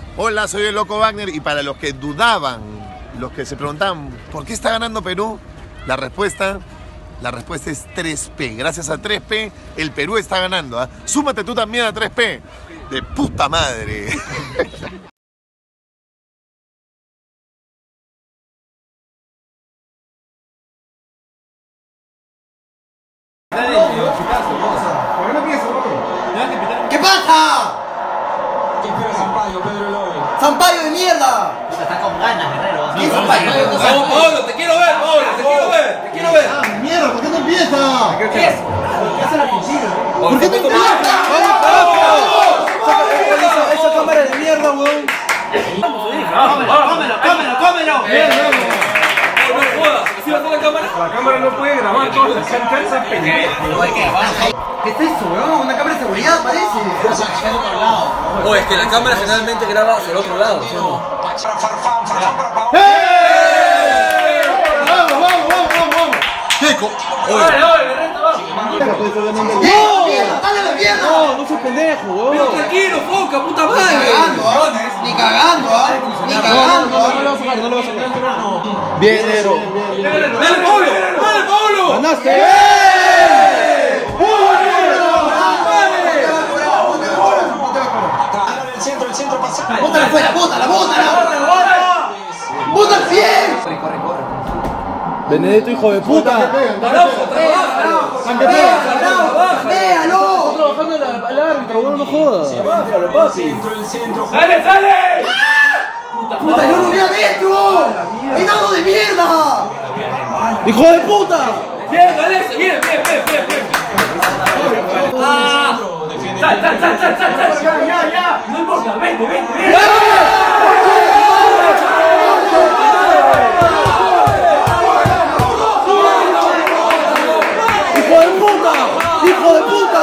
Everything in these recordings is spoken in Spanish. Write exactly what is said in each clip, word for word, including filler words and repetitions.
Hola, soy el Loco Wagner y para los que dudaban, los que se preguntaban ¿por qué está ganando Perú? La respuesta, la respuesta es tres P. Gracias a tres P, el Perú está ganando. ¿eh? Súmate tú también a tres P. De puta madre. ¿Qué pasa? ¿Qué espera Sampaio, Pedro Lobe? ¡Sampaio de mierda! Está con ganas, Guerrero. ¿Qué Sampaio? Vamos, Pablo, te quiero ver, Pablo, te quiero ver, te quiero ver. ¡Ah, mierda! ¿Por qué no empieza? ¿Qué es? ¿Qué hace la pintura? ¿Por qué no empieza? Esa cámara de mierda, weón. ¡Cómelo, cómelo, cómelo! No jodas, ¿así va a estar la cámara? La cámara no puede grabar todas las canchas pendejas. ¿Qué es eso, weón? Una cámara de seguridad, parece. O es que la cámara generalmente graba hacia el otro lado, ¿sí o no? Para Farfán, Farfán para Pablo. ¡Vamos, vamos, vamos, vamos! Checo. ¡No! ¡Mierda! ¡Dale la mierda! No, no soy pendejo, weón. Pero tranquilo, foca, puta Ni madre. cagando, ¿ah? Ni cagando, ¿ah? Ni cagando, ¿ah? No lo vas a sacar, no lo vas a sacar. Bien, Nero. ¡Dale, Pablo! ¡Dale, Pablo! ¡Ganaste! El centro, el centro pasado. ¡Bótala afuera! ¡Bótala, bótala! ¡Bótala al pie! Benedetto, hijo de puta. ¡Araujo, trabaja! ¡Véalo! ¡Véalo! Trabajando al, al árbitro, weón, no jodas. El centro, el centro. ¡Sale, sale! ¡Puta, yo lo vi adentro! ¡Enano de mierda! ¡Hijo de puta! Bien, Alex, bien, bien, bien, bien, bien. ¡Ah! ¡Sal, sal, sal, sal, sal, sal! ¡Ya, ya, ya! No importa, vente, vente, vente. ¡Hijo de puta! ¡Hijo de puta!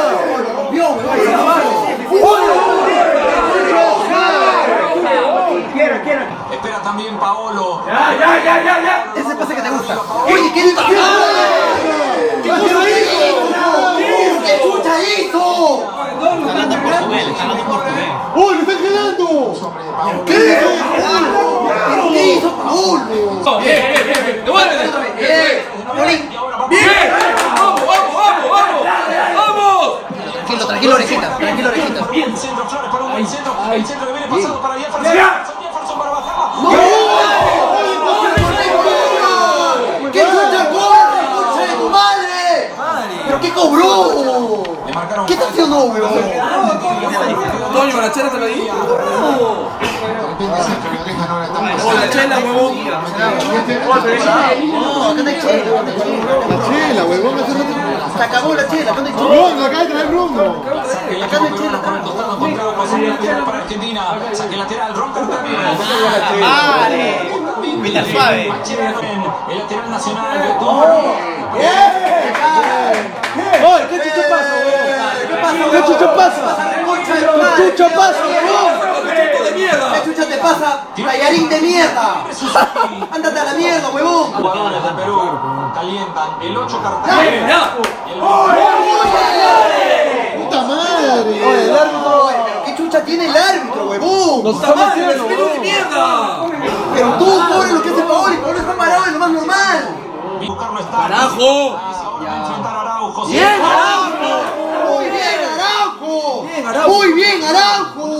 Espera también Paolo. ¡Ya, ya, ya, ya, ya! Ese pase que te gusta. Oye, ¿qué hizo? ¿Qué hizo? ¿Qué chucha hizo? Está hablando en portugués, está hablando en portugués. ¡Oh, le están quedando! ¿Qué? ¿Qué hizo Paolo? Bien, bien, bien, bien. ¡Devuélvete! Paulín. ¡Bien! ¡Vamos, vamos, vamos, vamos! ¡Vamos! Tranquilo, tranquilo, orejita. Tranquilo, orejita. Bien, centro, Flores para un buen centro. El centro que viene pasado para Jefferson. ¡Ya! Jefferson para bajarla. ¿Qué chucha corre, concha de tu madre? ¿Pero qué cobró? Le marcaron. ¿Qué está haciendo, weón? Toño, ¿la chela te la di? ¡O la chela, huevón! No, acá no hay chela. La chela, huevón, hace rato. Se acabó la chela, acá no hay chela. Bruno, acá hay traer Bruno. El equipo peruano por el costado contrario posible lateral para Argentina. Saque lateral, rompe el también. ¡Vale! Pita suave. El lateral nacional. ¡Oye, qué chucho pasa, huevón! ¿Qué chucho pasa? ¿Qué chucho pasa, huevón? ¡De mierda! ¿Qué chucha te pasa? ¡Tallarín de mierda! ¡Ándate a la mierda, huevón! Jugadores de Perú calientan el ocho cartales. ¡Ya! ¡Puta madre! Oye, el árbitro. Oye, pero ¿qué chucha tiene el árbitro, huevón? Nos ¡Puta está madre, metiendo, espíritu de huevón. mierda! Pero tú, pobre lo que hace Paolo, y Paolo está parado, es lo más normal. Buscarlo está. ¡Carajo! Ahora enfrentar a Araujo. ¡Bien, Araujo! Muy bien, Araujo. Muy bien, Araujo.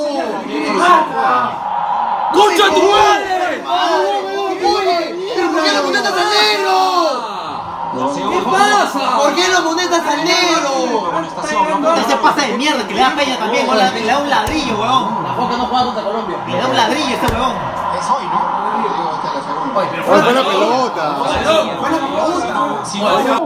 ¡Concha tu madre! Oye, pero ¿por qué lo monedas al negro? ¿Qué pasa? ¿Por qué lo monedas al negro? Ese pase de mierda que le da Peña también, weón, le da un ladrillo, weón. La Boca no juega contra Colombia. Le da un ladrillo ese weón. Es hoy, ¿no? Oye, pero Oye, fue la pelota. fue la pelota. Si no,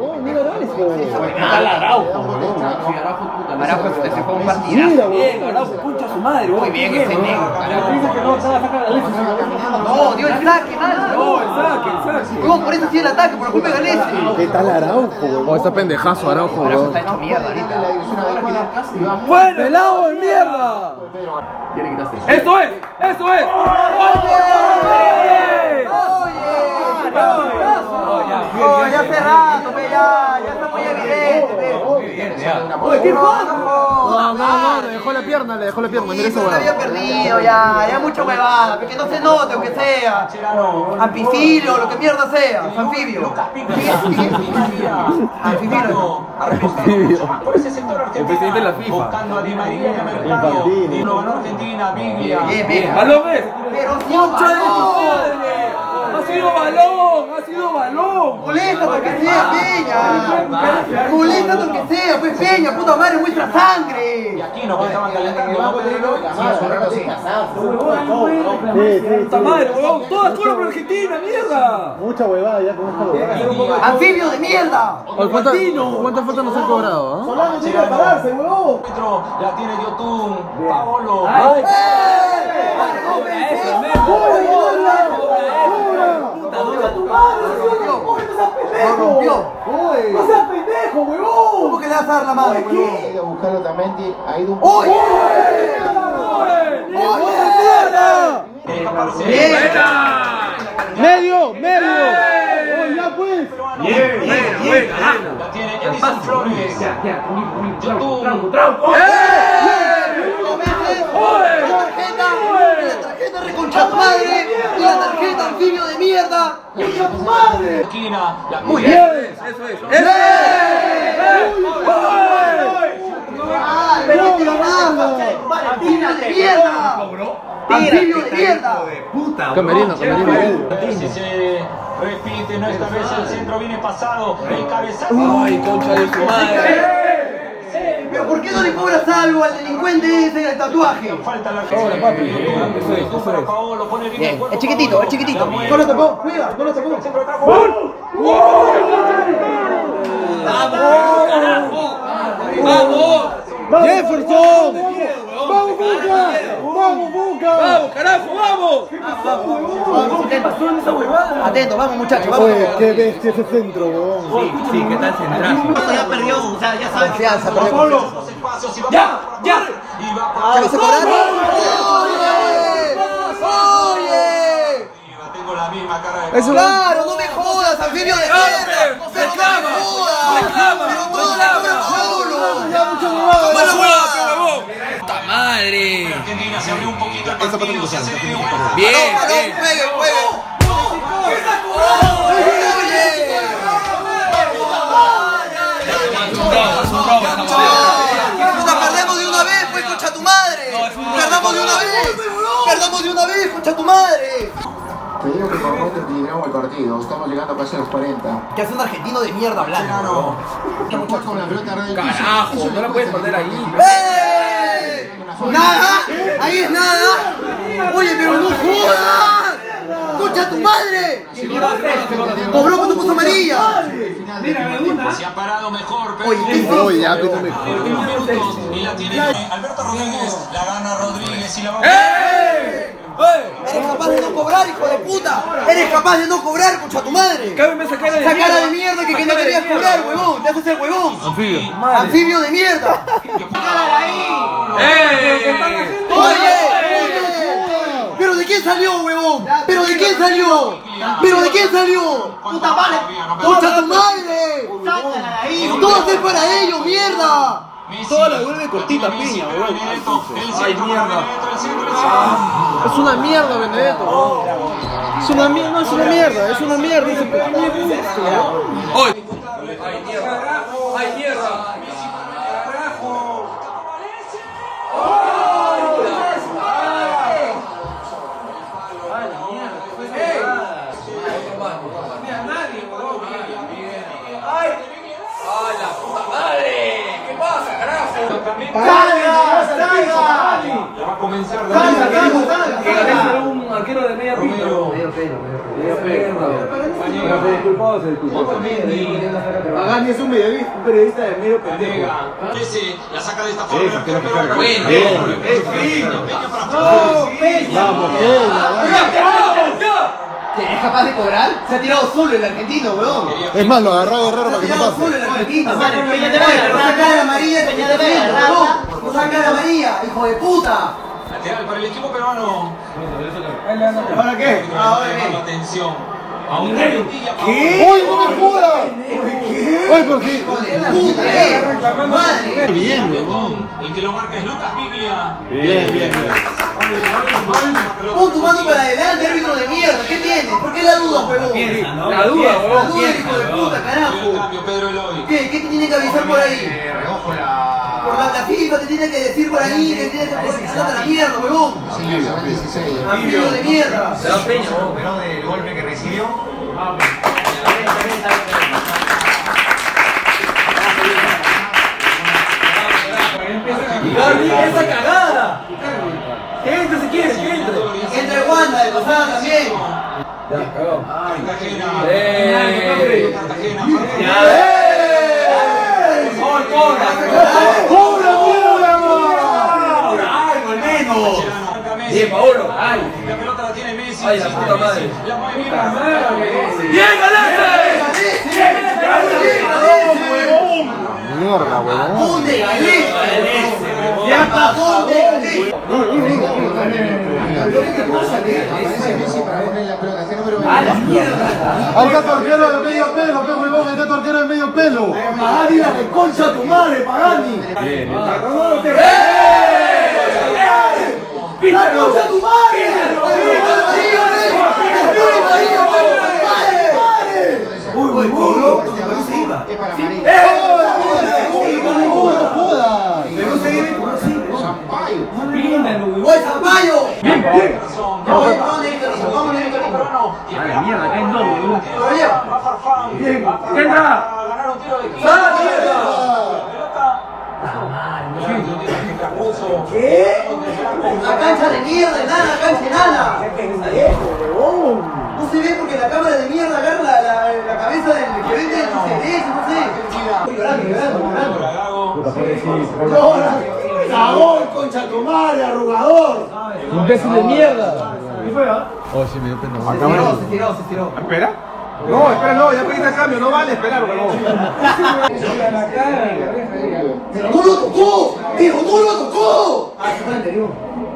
Araujo se fue un partidazo. Bien, Araujo, concha su madre, weón. Muy bien ese negro. Dice que no, estaba sacando la leche. No, dio el saque, nada. No, el saque, el saque. Huevón, por eso sí el ataque, por la culpa de Galese. ¿Qué tal Araujo, huevón? Está pendejazo Araujo, huevón. Está hecho mierda ahorita. ¡Bueno! ¡Pelado de mierda! ¡Esto es! ¡Esto es! Oh, ya hace rato, pe, ya, ya está muy evidente, pe. Oye, ¿qué pasa? No, no, no, le dejó la pierna, le dejó la pierna, mira eso, Se había perdido ya, ya mucha huevada, que no se note aunque sea. Ampifilio, lo que mierda sea, anfibio. Anfibio. Por ese sector argentino. El presidente de la FIFA. Buscando a Di María en el mercado. Lo ganó Argentina, Biglia. Bien, bien. ¡Balón es! Pero si ¡Concha de tu madre! ¡Ha sido balón! ¡Ha sido balón! molesta aunque sea, Peña. Molesta aunque sea, pues Peña, puta madre, muestra Y sangre. aquí no, que estaban calentando. ¡Puta madre, huevón! ¡Todas fueron por Argentina, mierda! Mucha huevada ya con esta huevada. Anfibio de mierda. ¿Cuántas cuántas faltas nos han cobrado? Solano tiene que pararse, huevón. La tiene Yotun, Paolo. Lo rompió. No seas pendejo, huevón. ¿Cómo que le vas a dar la mano, huevón? Ha ido a buscar Otamendi, ha ido un ¡Oye! Bien. ¡Medio! ¡Medio! ¡Oh, ya pues! Bien, bien, bien. La tiene Edison Flores. Yotun. La tarjeta, la tarjeta reconcha tu madre y la tarjeta anfibio de mierda. ¡Concha tu madre! Esquina. La Muy bien. Eso es. Pero no tiene nada. Anfibio de mierda. Anfibio de mierda. Camerino, camerino. Si se repite, no esta vez el centro viene pasado. El cabezazo. ¡Ay, concha de su madre! Pero ¿por qué no le cobras algo al delincuente ese del tatuaje? Falta la Ahora, papi. Eso es, eso es. Paolo pone bien el cuerpo. Es chiquitito, es chiquitito. No lo tocó, cuida, no lo tocó. ¡Vamos! ¡Jefferson! ¡Vamos, Buca! ¡Vamos, Buca! ¡Vamos, carajo, vamos! Atento, vamos muchachos, vamos. Oye, qué bestia ese centro, weón. Sí, ¿qué tal central? Ya perdió, o sea, ya sabe. Confianza, perdió Los espacios y va ¡Ya! ¡Ya! y va ¿Ya lo se cobraron? ¡Oye! ¡Oye! Tengo la misma cara de Eso Claro, no me jodas, anfibio de mierda. ¡Reclama! Pero no me jodas. ¡Reclama! Pero todo le cobran solo. Ya, mucha huevada. ¡Buena huevada! huevón! ¡Puta madre! Argentina. Se abrió un poquito el partido. Se hace de vuelta. Bien, Balón, bien. balón, juegue, juegue. Puta, perdemos de una vez, pues, concha tu madre. Perdamos de una vez. Perdamos de una vez, concha tu madre. Te digo que por momento equilibramos el partido, estamos llegando casi a los cuarenta. ¿Qué hace un argentino de mierda hablando? Estamos con la pelota red del piso. Carajo, Eso no la puedes perder ahí. ¡Eh! ¡Nada! ¡Ahí es nada! ¡Oye, pero no jodas! ¡Concha tu madre! ¡Cobró cuando puso amarilla! Se ha parado mejor. Pero Oye, ¿qué es Oye, ya, esto? pero me últimos minutos. Y la tiene Alberto Rodríguez. La gana Rodríguez y la va a ¡Eh! Eres capaz de no cobrar, hijo de puta. Eres capaz de no cobrar, concha tu madre. Cámbiame esa cara de Esa cara de mierda. mierda que, que no querías cobrar, huevón. Te haces el huevón. Anfibio. Anfibio de mierda. ¡Eh! Oye, oye. ¿Pero de quién salió, huevón? ¿Pero de quién salió? ¿Pero de quién salió? Puta madre. ¡Concha tu madre! Sácala de ahí. Todo es para ellos, mierda. Toda la devuelve cortita, piña, huevón. Ay, mierda. Es una mierda, Benedetto. Es una mierda, no es una mierda, es una mierda. Es un ¡Hoy! ¡Ay, mierda! ¡Ay, mierda! ¡Ay, la puta madre! ¿Qué pasa, carajo? Va a comenzar Que ganó un arquero de media pinta. Agani es un periodista de medio pendejo. Ese la saca de esta forma. Pero Bueno, Vamos, ¿Es capaz de cobrar? Se ha tirado solo el argentino, weón. es más, lo agarró Guerrero para que no Tirado pase. solo el argentino. Madre, Peña te Oye, va a no agarrar. saca la amarilla, Peña te va a agarrar. no. No saca la amarilla, hijo de puta. lateral para el equipo peruano. ¿Ahora qué? Ahora Atención. ¿Qué? ¡Uy, no me jodas! ¡Uy, por qué! Bien, bien. El que lo marca es Lucas Piglia. Bien, bien, bien. Pon tu mano para adelante, árbitro de mierda. ¿Qué tienes? ¿Por qué la duda, huevón? La duda, La duda, hijo de puta, carajo. Pedro Eloy. ¿Qué? ¿Qué te tiene que avisar por ahí? Por la, la FIFA te tiene que decir por ahí que tienes que mandarte a la mierda, huevón. Árbitro de mierda. Se da peña, Pero del golpe que recibió. Gaby, esa cagada. Que entre si quieres, que entre. Entra el Wanda, de pasada también. Ya, cagó. Cartagena. ¡Eh! Cartagena. ¡Gol, gol! ¡Ay, al menos! Bien, Paolo. ¡Ay! La pelota la tiene Messi. ¡Ay, la puta madre! La mueve bien. ¡Bien, ganaste! Mierda, huevón. ¿Dónde galés? Ya pa' dónde galés? ¡A la mierda! ¡Ahí está tu arquero de medio pelo, qué huevón! ¡Ahí está tu arquero de medio pelo! Pagani, la reconcha tu madre, Pagani. Bien, ¡La concha tu madre! ¡Uy, uy, uy! Se iba. Es para María. ¡No jodas! ¡Oye, Zampayo! ¡Bien, bien! Vamos, vamos, Negrito, vamos, Negrito. ¡A la mierda, que es doble! Todavía. ¡Bien! ¿Qué entra? Ganar un tiro de esquina. ¡Sal la mierda! ¿Qué? Una cancha de mierda, nada, cancha de nada. No se ve porque la cámara de mierda agarra la, la, la cabeza del que vende el C D, no sé. Llorando, llorando, llorando. Llora. Cagón, concha tu madre, arrugador. ¡Imbécil de mierda! ¿Qué fue, ah? Oh, sí, me dio pena. Se tiró, se tiró, se tiró. ¿Espera? No, espera, no, ya pediste el cambio, no vale esperar, huevón. ¡Pero no lo tocó! ¡Pero no lo tocó! ¡Ah, se fue anterior!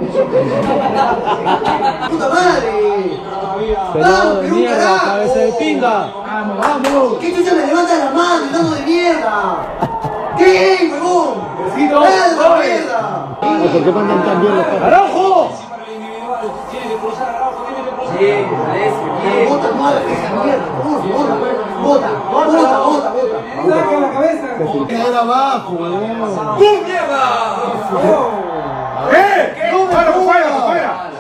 ¡Puta madre! ¡Vamos, Perú, carajo! ¡Cabeza de pinga! ¡Vamos, vamos! ¿Qué chucha me levanta la mano, enano de mierda? ¿Qué, huevón? ¡Nada de mierda! ¿Por qué mandan tan bien los caras? ¡Araujo! Tiene que cruzar Araujo, tiene que cruzar. Bien, bien. ¡Bota, madre, esa mierda! ¡Bota, bota, bota, bota, bota! ¡Saca la cabeza! ¡Queda abajo, huevón! ¡Pum, mierda! ¿Qué? ¿Qué? ¡Fuera, fuera, fuera!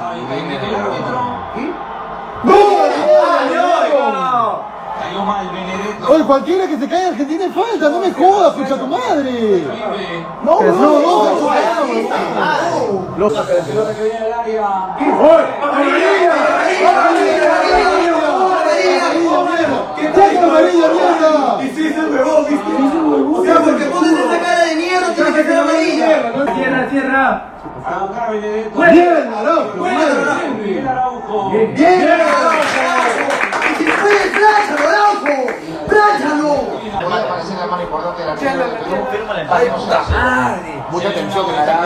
Cayó mal Benedetto. Oye, cualquiera que se caiga en Argentina es falta, no me jodas, pucha tu madre. No, no, no, no, Los la pelota que viene al área. ¿Qué tal, amarilla, mierda? Y si es el huevón, ¿viste? O sea, porque pones esa cara de mierda, tienes que ser amarilla. Tierra, tierra. A buscar a Benedetto. Bien, Araujo. Bien Araujo. Bien, y si puedes, plánchalo, Araujo. Plánchalo. Puede parecer la más importante de la Liga del Perú. ¡Ay, puta madre! Mucha atención que le están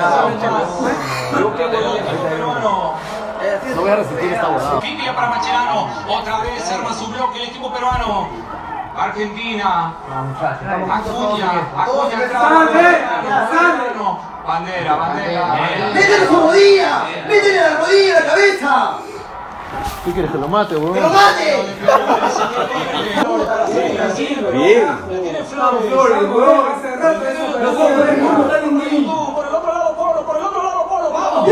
No voy a resistir esta volada. Piglia para Mascherano. Otra vez arma su bloque el equipo peruano. Argentina. Acuña. Acuña atrás. Bandera, bandera. ¡Métele su rodilla! ¡Métele la rodilla a la cabeza! ¿Qué quieres que lo mate, ¡Que lo huevón? mate! Bien. Tiene Flores. Hace rato eso, pero Por el otro lado, Polo. Por el otro lado, Polo. Vamos.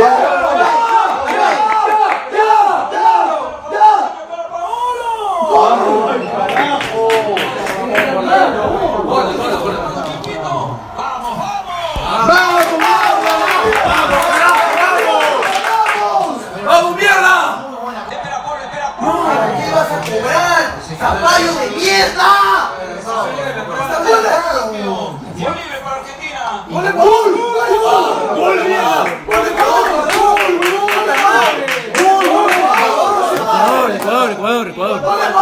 ¡Vamos, mierda! Espera, Polo, espera, Polo. ¿Qué vas a cobrar? ¡Zapallo de mierda! Tiro libre para Argentina. ¡Gol! ¡Gol! ¡Gol! ¡Gol, mierda! ¡Gol, Ecuador, Ecuador, Ecuador.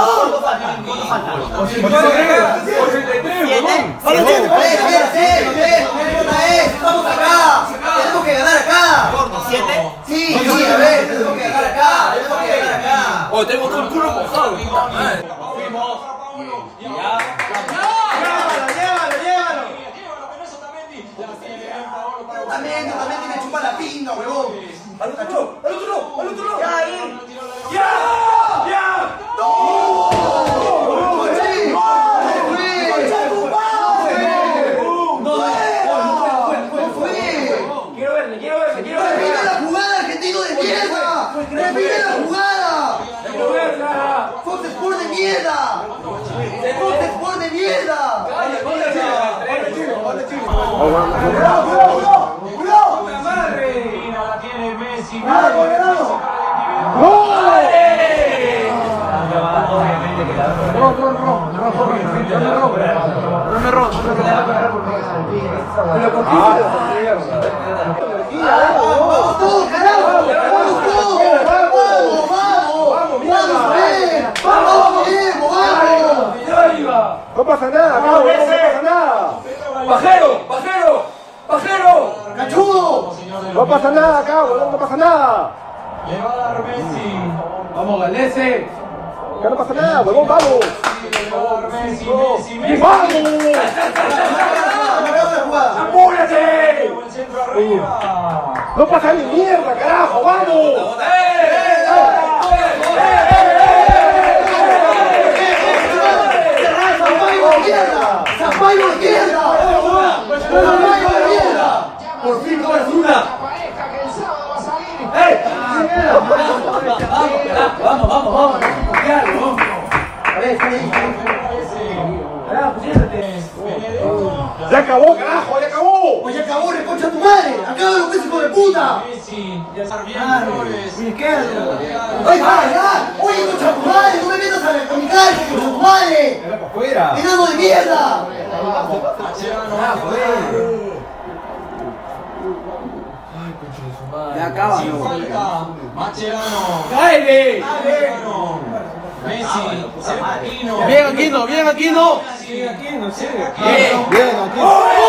¡Estamos acá! ¡Tenemos que ganar acá! ¿Siete? Sí, sí, a ver, tenemos que ganar acá, tenemos que ganar acá. Oh, tengo todo el culo mojado. Fuimos. Y ya. Llévalo, llévalo. También, también me chupa la pinga, huevón. ¡Al otro no! ¡Al otro no! ¡Al otro no! ¡Ya, ahí! ¡Ya! ¡Ya! ¡No! ¡Coche! ¡Concha tu madre! ¡No fue! Quiero verle, quiero verle, quiero verle. ¡Repite la jugada, argentino de mierda! ¡Repite la jugada! Quiero verla. ¡Fox Sport de mierda! ¡Fox Sport de mierda! ¡Cuidado, cuidado, cuidado! ¡Cuidado! Argentina la tiene Messi. ¡Nada, condenado! ¡Vamos todos, carajo! ¡Vamos todos! ¡Vamos, vamos! ¡Vamos, bien! ¡Vamos, Diego, vamos! No pasa nada, cabrón, no pasa nada. ¡Pajero! ¡Pajero! ¡Pajero! ¡Cachudo! No pasa nada, cabrón, no pasa nada. Le va a dar Messi. Vamos, Galese. Que no pasa nada, huevón, vamos. Le va a dar Messi, Messi, Messi. ¡Vamos! ¡Apúrate! El centro arriba. No pasa ni mierda, carajo, vamos. ¡Zapallo de mierda! ¡Zapallo de mierda! Por fin no es una. Vamos, vamos, vamos. ¡Ya acabó, carajo! ¡Ya acabó! ¡Pues ya acabó, reconcha tu madre! ¡Acaba los pesos, hijo de puta! Messi. Ya está bien, Flores. ¡Ay, ya, ya! ¡Oye, concha tu madre! ¡No me metas a la comical, concha tu madre! ¡Enano de mierda! Ya acaba. Sin falta. Mascherano. ¡Cáele! Mascherano. Messi. Sergio. Bien, Aquino, bien, Aquino. Sigue Aquino, sigue Aquino. Bien, bien, Aquino.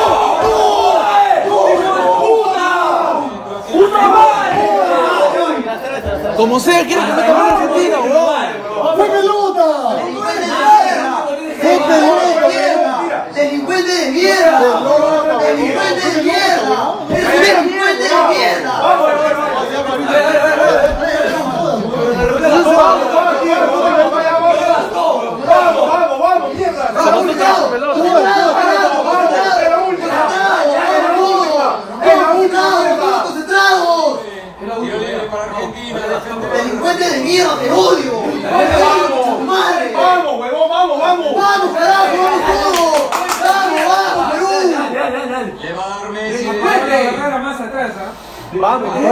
¡Puta madre! Como sea, quiero que me tomen Argentina, weón. ¡Fue pelota! ¡Delincuente de mierda! ¡Delincuente de mierda! ¡Delincuente de mierda! ¡Eres un delincuente de mierda! ¡Vamos, vamos, vamos, mierda! ¡Concentrado! ¡Concentrado, carajo! ¡Concentrado! ¡Concentrado! ¡Concentrados! Tiro libre para Argentina. Defende. ¡Delincuente de mierda! ¡Te odio! ¡Vamos! ¡Madre! ¡Vamos, huevón, vamos, vamos! ¡Vamos, carajo! ¡Vamos todos! ¡Vamos, vamos, Perú! Le va a dar Messi. más atrás, ¿ah? Vamos, del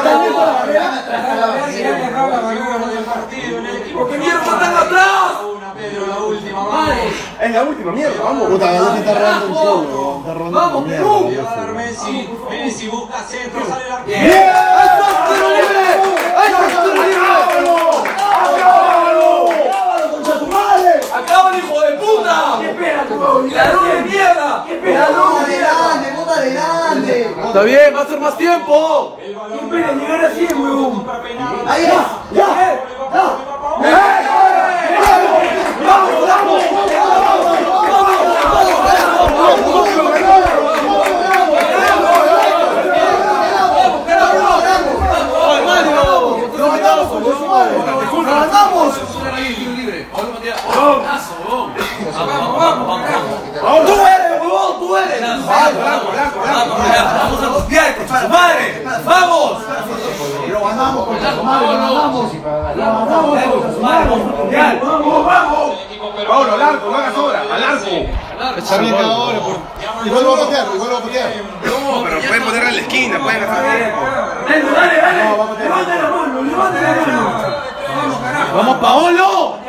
partido en el equipo. ¿Por qué mierda están atrás? Una, Pedro, la última. Vamos. Es la última mierda, vamos. Puta, Galese está robando el show, weón. Está robando Vamos, mierda. Perú. Le va a dar Messi. Messi busca centro, sale el arquero. ¡Bien! ¡Eso es tiro libre! ¡Eso es tiro libre! ¡Acábalo! ¡Acábalo! ¡Acábalo, concha tu madre! ¡Acábalo, hijo de puta! ¿Qué esperas, huevón? ¡Ladrón de mierda! ¿Qué esperas? ¡Bota adelante! ¡Bota adelante! Está bien, va a ser más tiempo. El balón. ¿Qué esperas llegar así, huevón? Para penal. ¡Ahí va! ¡Ya! ¡Ya! ¡Vamos, vamos! ¡Tú eres, huevón! ¡Tú eres! ¡Vamos, vamos, vamos! ¡Vamos a copiar, con su madre! ¡Vamos! ¡Lo ganamos, concha tu madre! ¡Lo ganamos! ¡Lo ganamos, concha tu madre! ¡Vamos, vamos! Pablo, al arco, no hagas obra, al arco. Está bien cada hora, por... Igual lo va a patear, igual lo va a patear. No, pero pueden ponerla en la esquina, pueden hacer tiempo. ¡Dale, dale, dale! ¡Levante la mano, levante la mano! ¡Vamos, Paolo!